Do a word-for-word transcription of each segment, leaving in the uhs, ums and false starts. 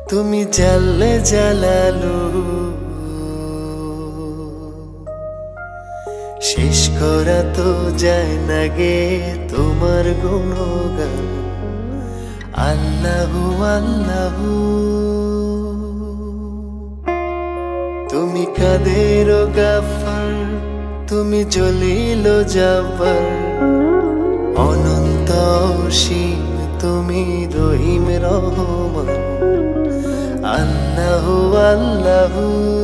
তুমি জানলে জালালু শেষ করা তো যায় না গে তোমার গুণগান। আল্লাহু আল্লাহু তুমি কাদের গাফার, তুমি জলিল জাব্বার, অনন্ত অসীম তুমি রহিম রহমান। আল্লাহু আল্লাহু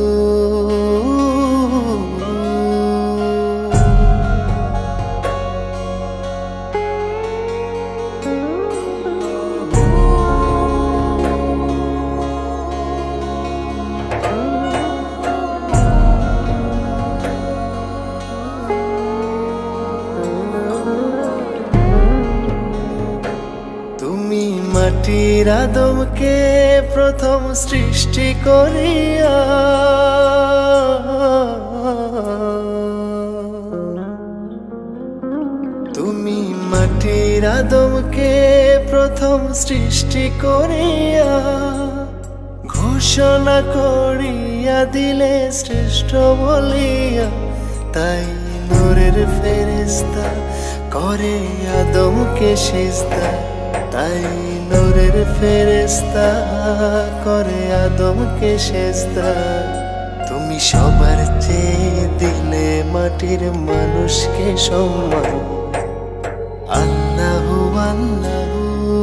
মাটির আদমকে প্রথম সৃষ্টি করিয়া তুমি মাটির আদমকে প্রথম সৃষ্টি করিয়া ঘোষণা করিয়া দিলে শ্রেষ্ঠ বলিয়া। তাই নূরের ফেরেশতা করে আদমকে সিজদা, তাই নূরের ফেরেশতা করে আদমকে সিজদা। তুমি সবার চেয়ে দিলে মাটির মানুষকে সম্মান। আল্লাহু আল্লাহু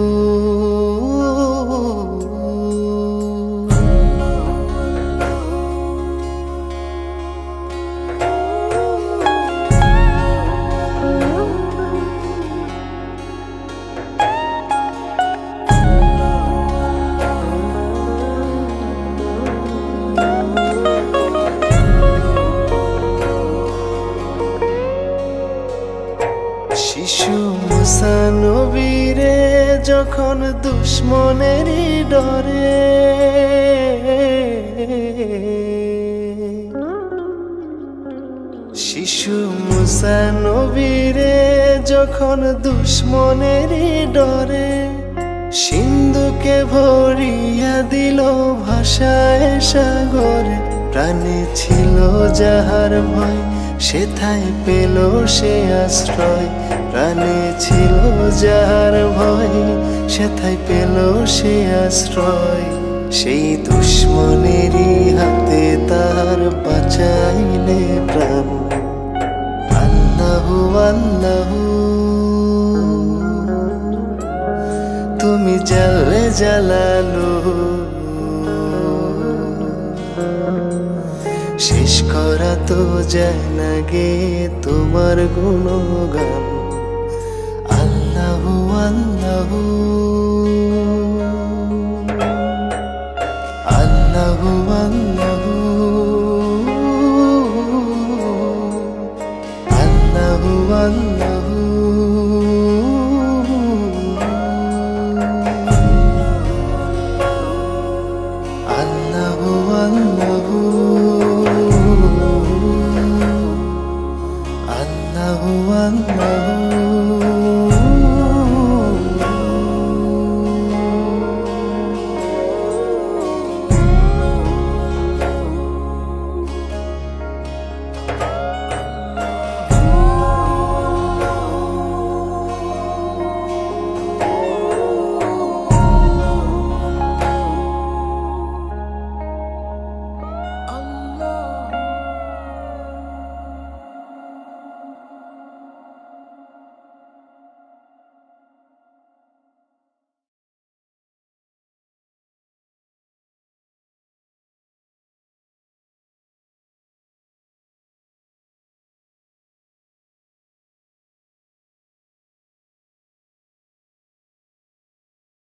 শিশু মুসা নবীরে যখন দুশ্মনেরই ডরে শিশু মুসা নবীরে যখন দুশ্মনেরই ডরে সিন্ধুকে ভরিয়া দিল ভাষায় সাগরে। প্রাণে ছিল যাহার ভয় সেথায় পেল সে আশ্রয়, প্রাণে ছিল যাহার ভয় সেথায় পেল সে আশ্রয়। সেই দুশ্মনেরই হাতে তার বাঁচাইলে প্রাণ। আল্লাহু আল্লাহু তুমি জানলে জালালু শেষ করা তো যায় না গে তোমার গুণগান। আল্লাহু আল্লাহু